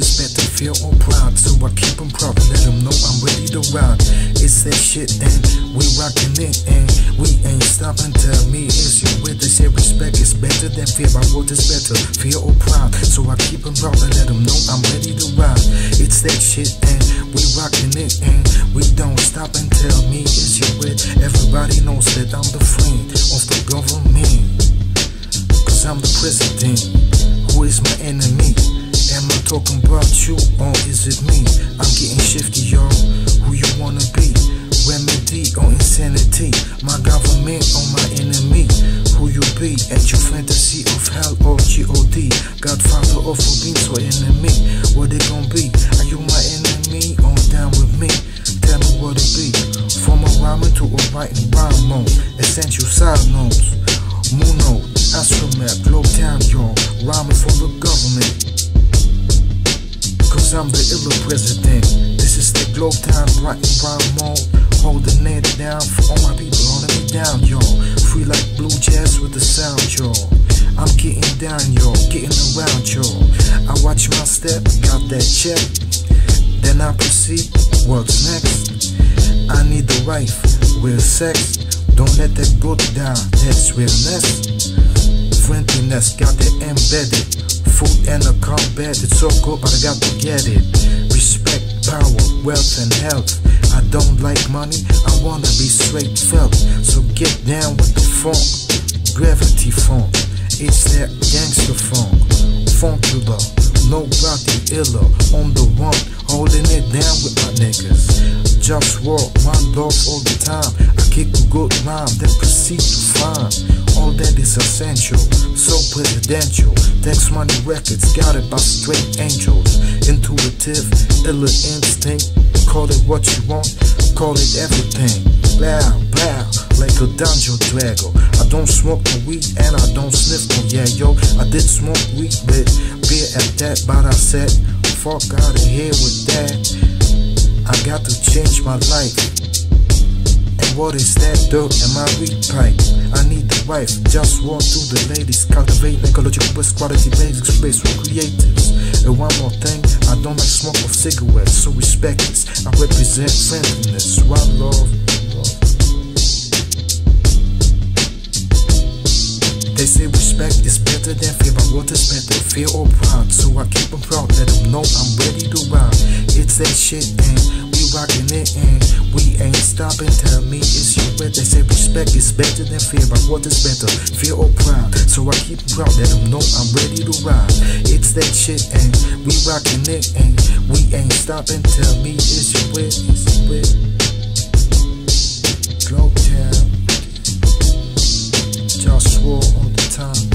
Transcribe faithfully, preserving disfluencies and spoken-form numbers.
is better, fear or pride. So I keep them proud and let them know I'm ready to ride. It's that shit and we rockin' it and we ain't stopping. Tell me, is you with? They say respect is better than fear, but what is better, fear or pride? So I keep them proud and let them know I'm ready to ride. It's that shit and we rockin' it and we don't stop. And tell me, is you with? Everybody knows that I'm the friend of the government, cause I'm the president. Who is my enemy? Am I talking about you or is it me? I'm getting shifty, y'all. Who you wanna be? Remedy or insanity? My government or my enemy? Who you be? At your fantasy of hell or G O D? Godfather of beings or enemy? What it gon' be? Are you my enemy or down with me? Tell me what it be. From a rhyming to a writing rhyme mode. Essential side notes. Moon note, astronaut, globe town, y'all. Rhyming for the government, cause I'm the iller president. This is the globe time, writing rhyme mode. Holding it down for all my people, holding me down, y'all. Free like blue jazz with the sound, y'all. I'm getting down, y'all, getting around, y'all. I watch my step, got that check. Then I proceed, what's next? I need the wife, real sex. Don't let that go down, that's realness. Friendliness, got it embedded. Food and a combat, it's so good, but I got to get it. Respect, power, wealth and health. I don't like money, I wanna be straight felt. So get down with the funk, gravity funk. It's that gangster funk, funkular, nobody iller. On the one, holding it down with my niggas. Just walk, one love all the time. I kick a good rhyme, then proceed to find all that is essential, so presidential. Thanks Money Records, got it by straight angels. Intuitive, iller instinct. Call it what you want, call it everything. Bow, bow, like a dungeon dragon. I don't smoke no weed and I don't sniff no yeah yo. I did smoke weed with beer at that, but I said, fuck out of here with that. I got to change my life. And what is that dirt in my weed pipe? I need the wife, just walk to the ladies. Cultivate ecological best quality basic space for creatives. And one more thing, I don't like smoke of cigarettes, so respect this. I represent friendliness, one love. They say respect is better than fear, but what is better, fear or pride? So I keep them proud, let them know I'm ready to ride. It's that shit and we rockin' it and we ain't stopping. Tell me, is you with? They say respect is better than fear, but what is better, fear or pride? So I keep them proud, let them know I'm ready to ride. It's that shit and we rockin' it and we ain't stopping. Tell me, is you with? Is you with? Globe Town, just war all the time.